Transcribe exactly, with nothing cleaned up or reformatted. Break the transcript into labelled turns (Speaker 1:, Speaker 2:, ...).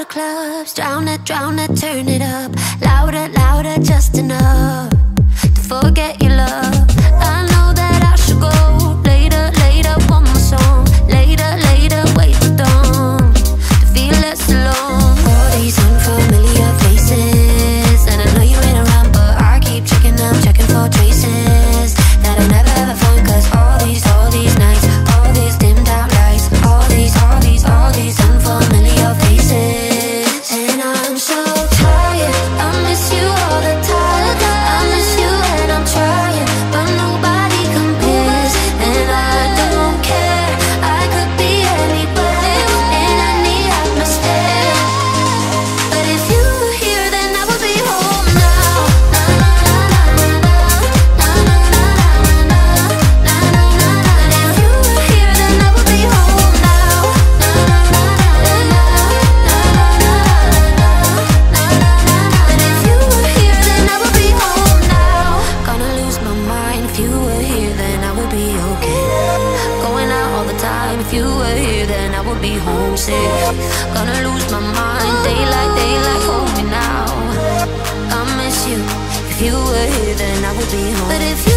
Speaker 1: the clubs, drown it, drown it, turn it up. Louder, louder, just enough to forget your love. I know that I should go. Later, later, one more song. Later, later, wait till dawn to feel less alone. All these unfamiliar faces, and I know you ain't around, but I keep checking them, checking for traces that I'll never ever find. Cause all these, all these nights, all these dimmed out lights, all these, all these, all these unfamiliar faces. And I'm so tired, I miss you all the time. I miss you and I'm trying, but nobody compares. And I don't care, I could be anywhere in any atmosphere. But if you were here, then I would be home now. Na na na na na na na na na na na na. And if you were here, then I would be home now. Na na na na na na na na na. And if you were here, then I would be home now. Gonna lose my mind. If you were here, then I would be okay. Going out all the time. If you were here, then I would be homesick. Gonna lose my mind. Daylight, daylight, hold me now. I miss you. If you were here, then I would be home. But if you